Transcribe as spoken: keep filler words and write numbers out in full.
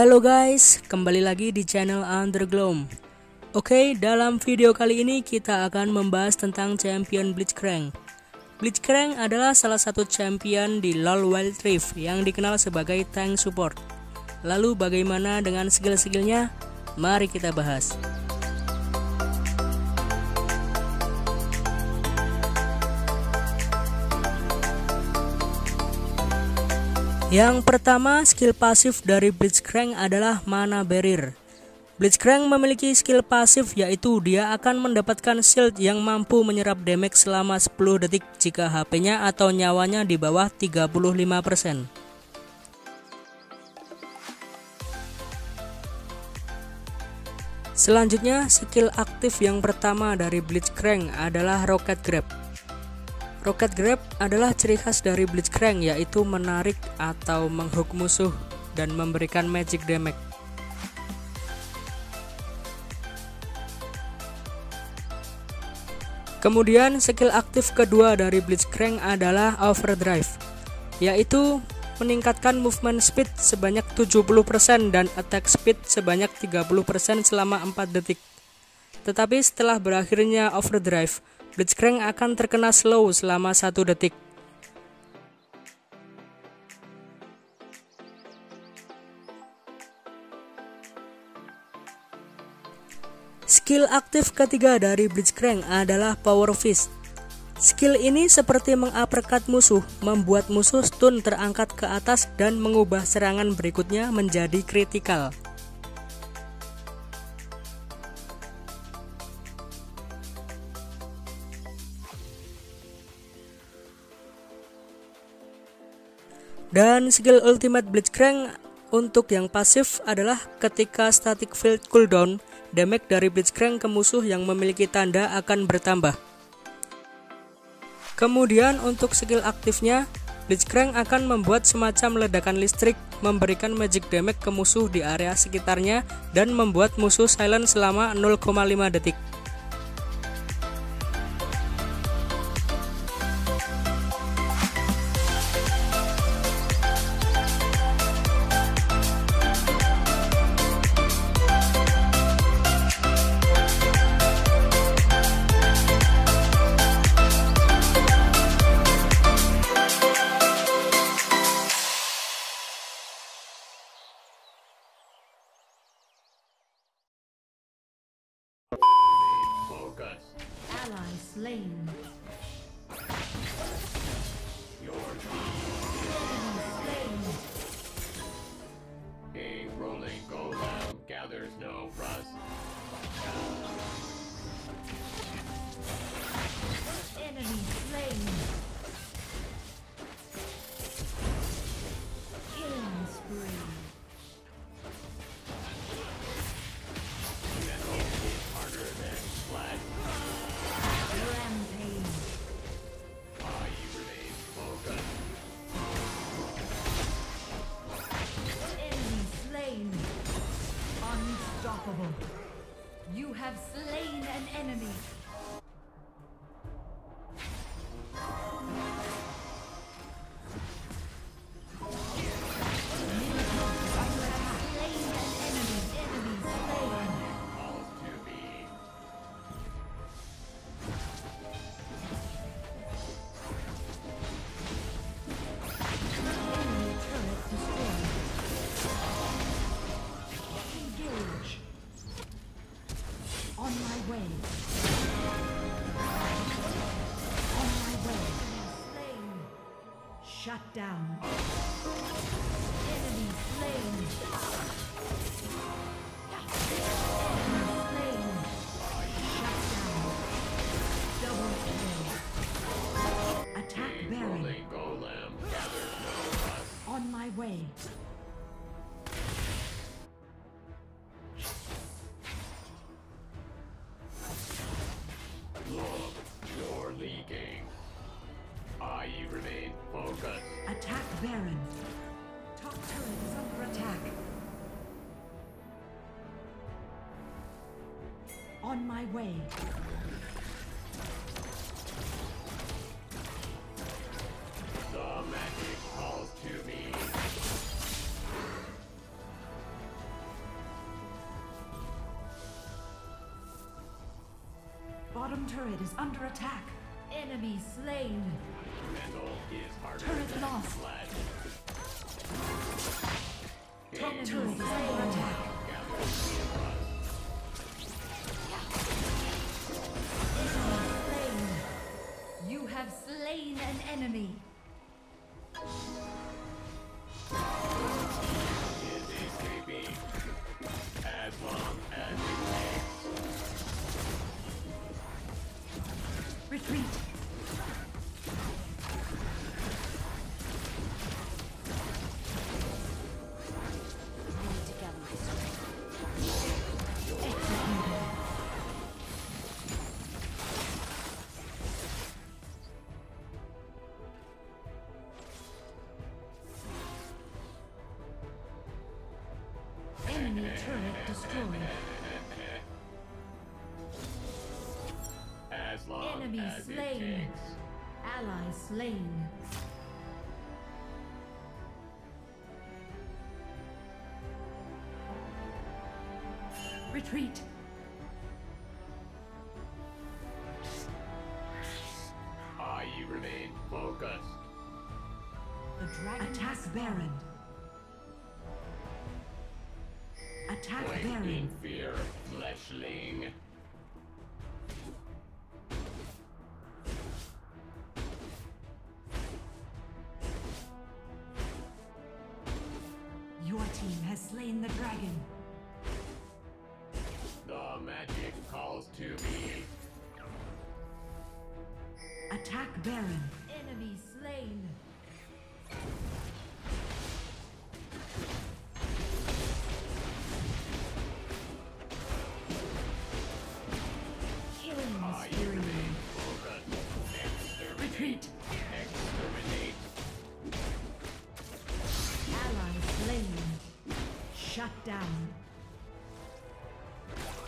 Halo guys, kembali lagi di channel Undergloom. Oke, dalam video kali ini kita akan membahas tentang champion Blitzcrank. Blitzcrank adalah salah satu champion di LoL Wild Rift yang dikenal sebagai tank support. Lalu bagaimana dengan skill-skillnya? Mari kita bahas. Yang pertama, skill pasif dari Blitzcrank adalah Mana Barrier. Blitzcrank memiliki skill pasif yaitu dia akan mendapatkan shield yang mampu menyerap damage selama sepuluh detik jika H P-nya atau nyawanya di bawah tiga puluh lima persen. Selanjutnya, skill aktif yang pertama dari Blitzcrank adalah Rocket Grab. Rocket Grab adalah ciri khas dari Blitzcrank, yaitu menarik atau menghook musuh dan memberikan magic damage. Kemudian skill aktif kedua dari Blitzcrank adalah Overdrive, yaitu meningkatkan movement speed sebanyak tujuh puluh persen dan attack speed sebanyak tiga puluh persen selama empat detik. Tetapi setelah berakhirnya Overdrive, Blitzcrank akan terkena slow selama satu detik. Skill aktif ketiga dari Blitzcrank adalah Power Fist. Skill ini seperti menguppercut musuh, membuat musuh stun terangkat ke atas dan mengubah serangan berikutnya menjadi kritikal. Dan skill ultimate Blitzcrank untuk yang pasif adalah ketika static field cooldown, damage dari Blitzcrank ke musuh yang memiliki tanda akan bertambah. Kemudian untuk skill aktifnya, Blitzcrank akan membuat semacam ledakan listrik, memberikan magic damage ke musuh di area sekitarnya dan membuat musuh silent selama nol koma lima detik. Ally slain. Your team Slain. a rolling golem gathers no rust. Enemy slain. Killing spree. Harder than flat. Rampage. I remain focused. Enemy slain. Unstoppable. You have slain an enemy. Slain an enemy. Enemy slain. Calls to me. Enemy turret destroyed. Engage. On my way. On my way. Slain. Shut down. Enemy slain. Enemy slain. Shut down. Double kill. Attack Baron. Rolling golem gathers no rust. On my way. Look, you're leaking. I remain focused. Attack Baron. Top turret is under attack. On my way. The magic calls to me. bottom turret is under attack. Enemy slain. Metal is harder Turret than lost. flesh. Top Enemy turret is under attack. gathers no rust. Slain. You have slain an enemy. Is escaping. As long as it takes. Retreat. Enemy turret destroyed. As long Enemy as slain. it takes. Ally slain. Retreat. I remain focused. The dragon attack Baron. Attack Wait in Baron. fear, fleshling. Your team has slain the dragon. The magic calls to me. Attack Baron. Enemy slain. Killing I spree. remain focused. Exterminate. Retreat. Exterminate. Ally slain. Shut down.